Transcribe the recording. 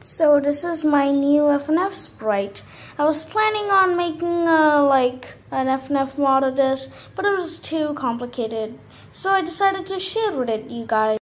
So this is my new FNF sprite. I was planning on making an FNF mod of this, but it was too complicated. So I decided to share with you guys.